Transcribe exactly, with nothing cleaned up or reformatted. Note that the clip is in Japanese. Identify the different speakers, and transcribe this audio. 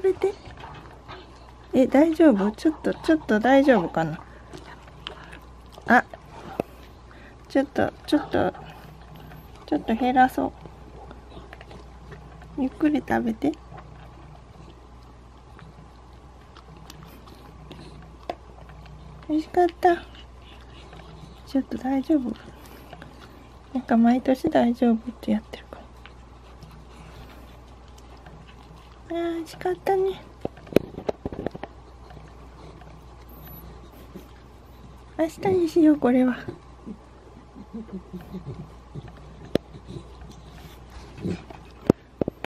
Speaker 1: 食べて。え、大丈夫？ちょっと、ちょっと大丈夫かな。あ、ちょっと、ちょっと、ちょっと減らそう。ゆっくり食べて。美味しかった。ちょっと大丈夫？なんか毎年大丈夫ってやってるから。あー、美味しかったね。明日にしよう、これは。